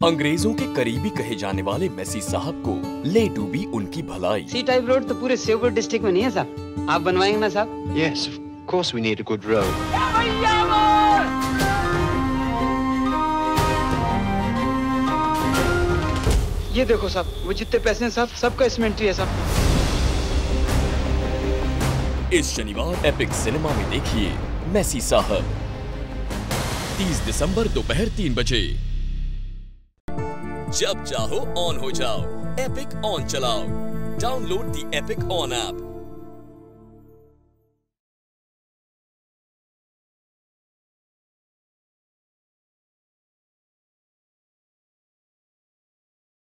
अंग्रेजों के करीबी कहे जाने वाले मैसी साहब को ले डूबी उनकी भलाई। सी टाइप रोड तो पूरे श्योपुर डिस्ट्रिक्ट में नहीं है साहब, आप बनवाएंगे ना साहब? Yes, of course we need a good road. ये देखो साहब, वो जितने पैसे हैं साहब, सबका इसमेंट्री है साहब। इस शनिवार एपिक सिनेमा में देखिए मैसी साहब, 30 दिसंबर दोपहर 3 बजे। जब चाहो ऑन हो जाओ, एपिक ऑन चलाओ। Download the Epic On app.